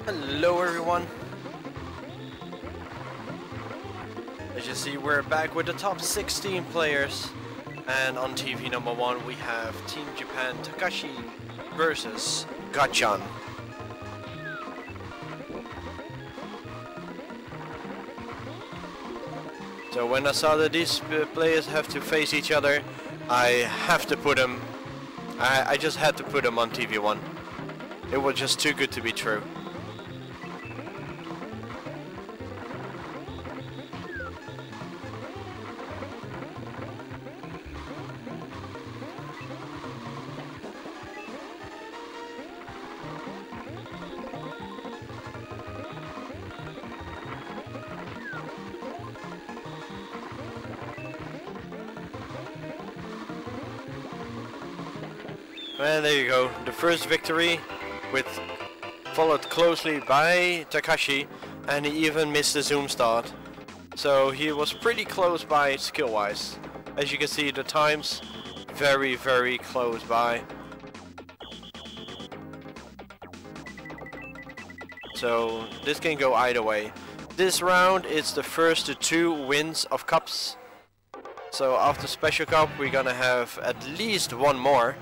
Hello everyone. As you see, we're back with the top 16 players, and on TV number 1 we have Team Japan Takashi versus Gachan. So when I saw that these players have to face each other, I just had to put them on TV1. It was just too good to be true. And there you go, the first victory, followed closely by Takashi, and he even missed the zoom start. So he was pretty close by skill-wise. As you can see, the times very, very close by. So this can go either way. This round it's the first to 2 wins of cups. So after Special Cup we're gonna have at least one more.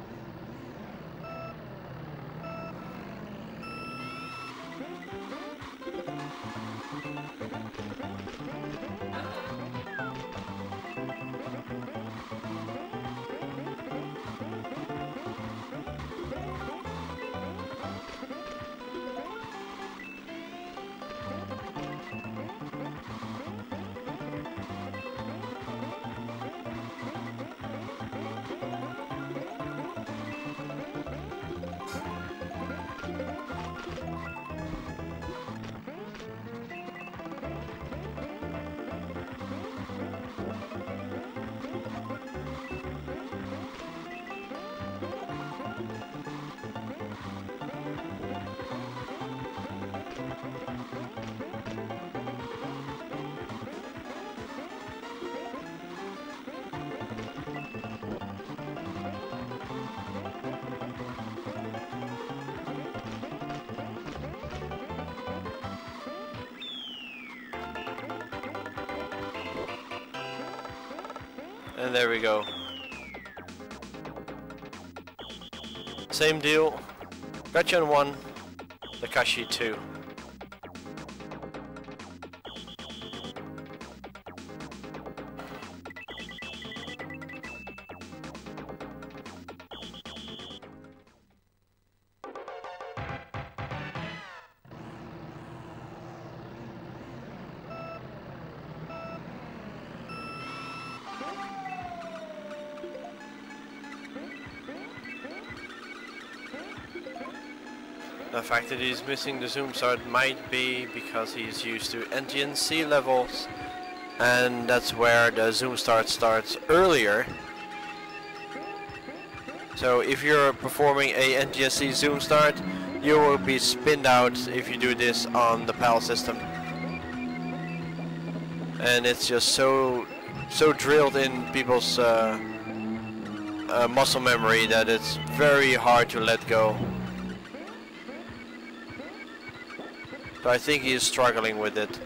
And there we go. Same deal. Gachan 1, Takashi 2. The fact that he's missing the zoom start might be because he's used to NGNC levels, and that's where the zoom start starts earlier. So if you're performing a NGNC zoom start, you will be spinned out if you do this on the PAL system. And it's just so drilled in people's muscle memory that it's very hard to let go. So I think he is struggling with it.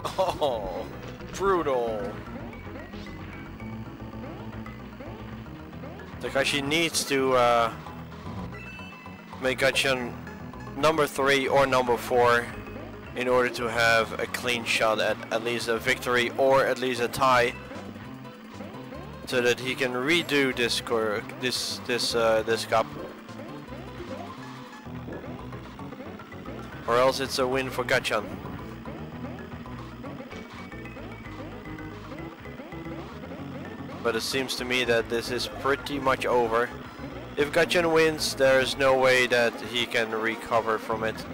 Oh, brutal. Takashi needs to make Gatchan number 3 or number 4 in order to have a clean shot at least a victory or at least a tie, so that he can redo this cup, or else it's a win for Gatchan. But it seems to me that this is pretty much over. If Gatchan wins, there's no way that he can recover from it.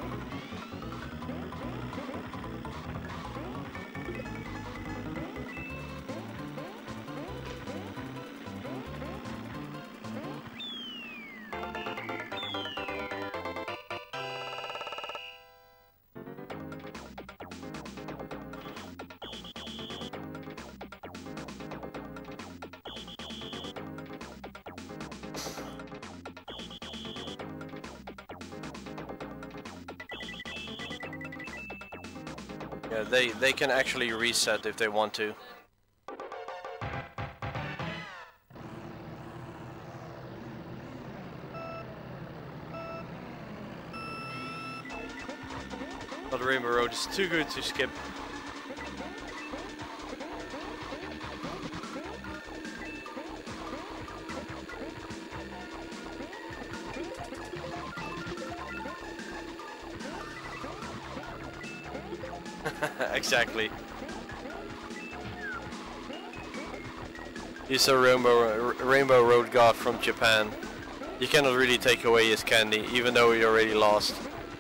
Yeah, they can actually reset if they want to. But Rainbow Road is too good to skip. Exactly. He's a Rainbow Road god from Japan. You cannot really take away his candy, even though he already lost.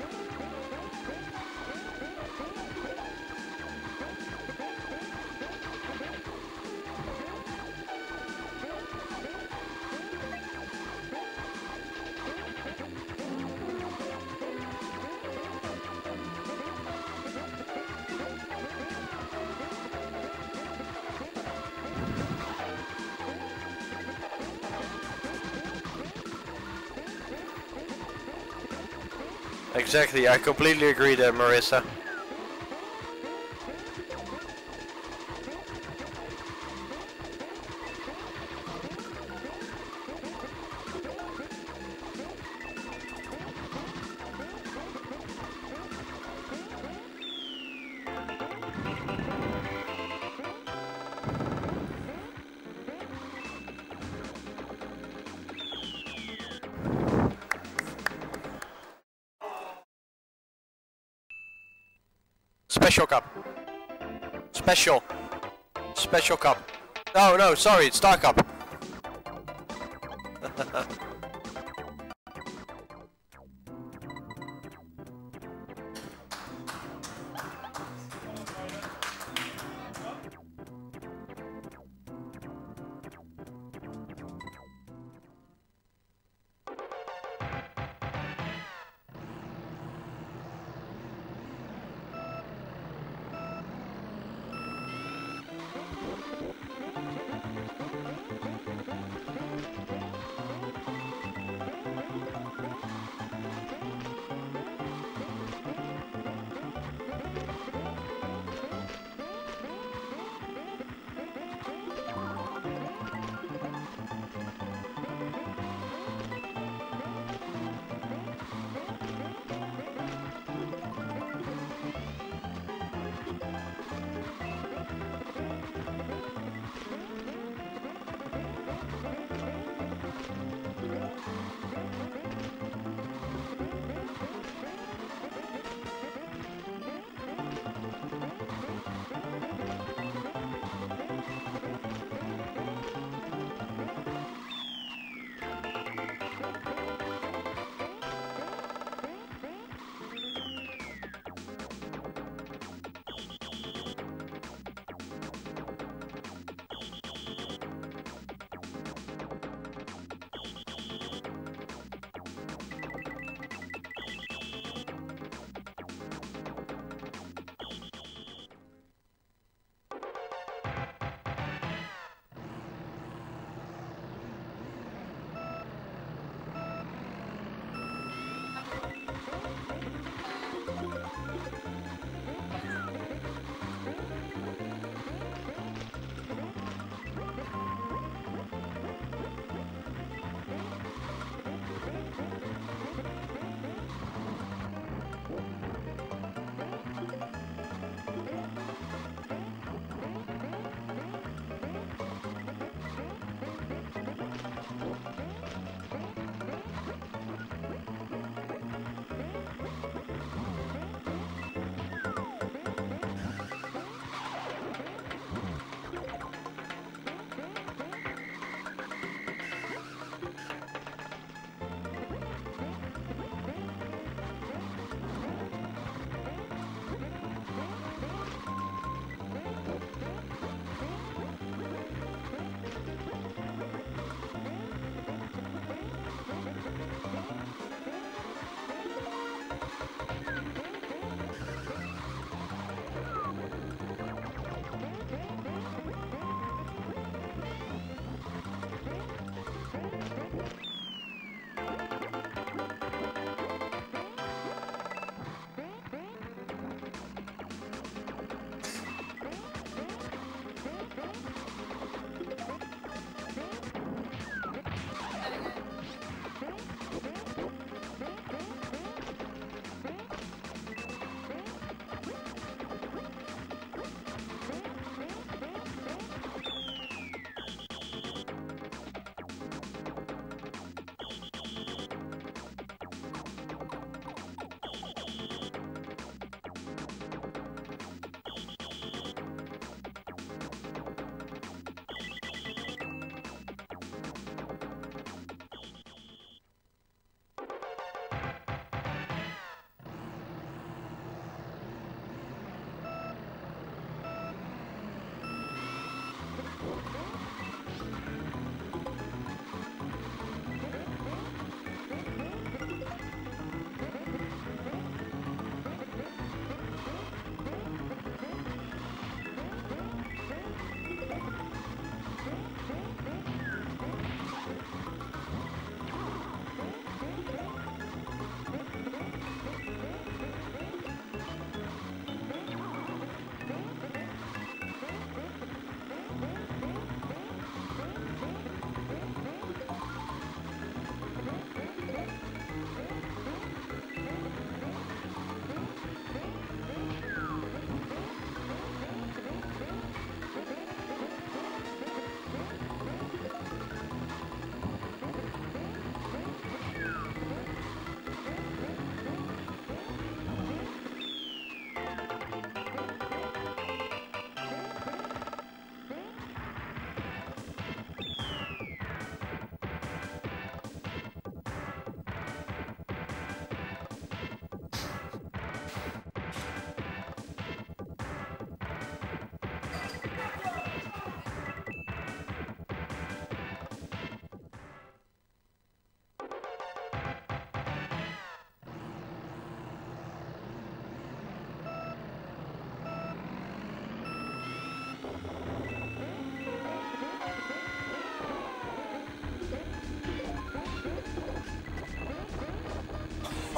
Exactly, I completely agree there, Marissa. Special cup. Special cup. Oh no, sorry, it's Star Cup.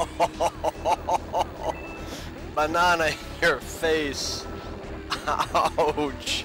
Banana in your face. Ouch.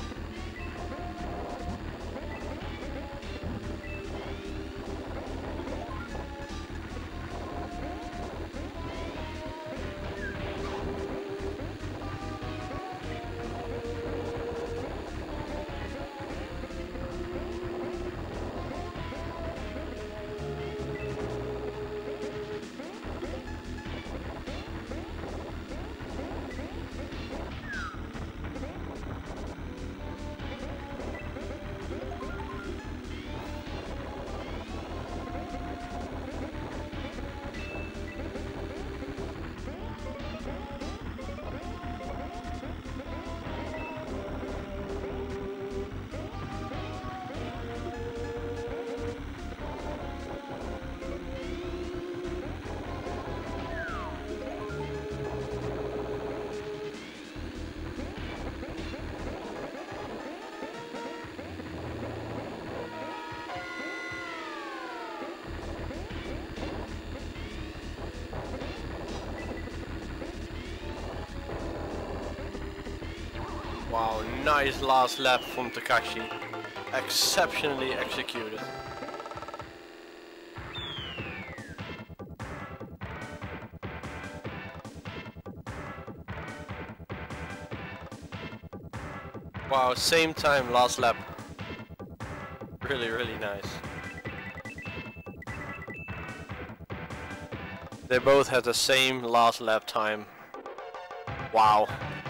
Wow, nice last lap from Takashi. Exceptionally executed. Wow, same time last lap. Really nice. They both had the same last lap time. Wow.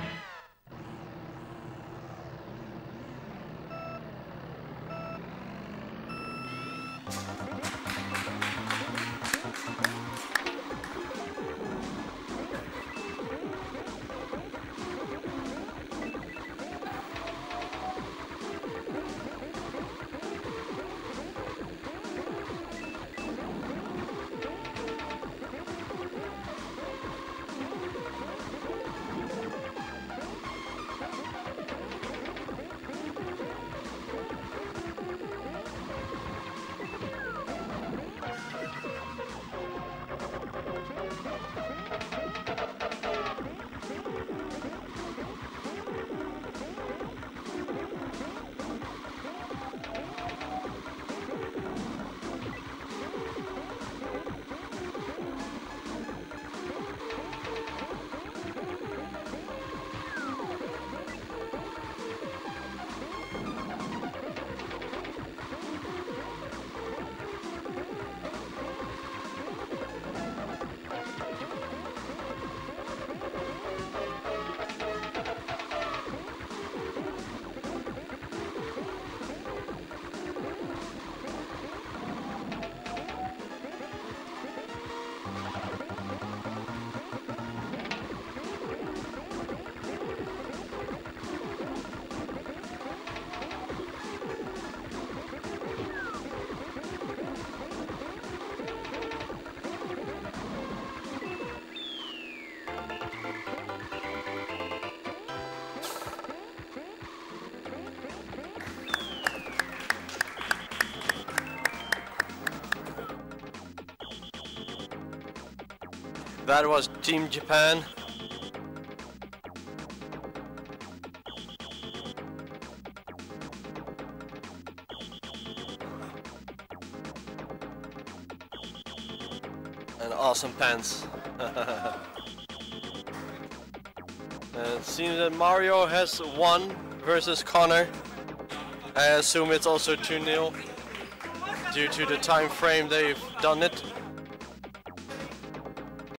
That was Team Japan. And awesome pants. It seems that Mario has won versus Connor. I assume it's also 2-0 due to the time frame they've done it.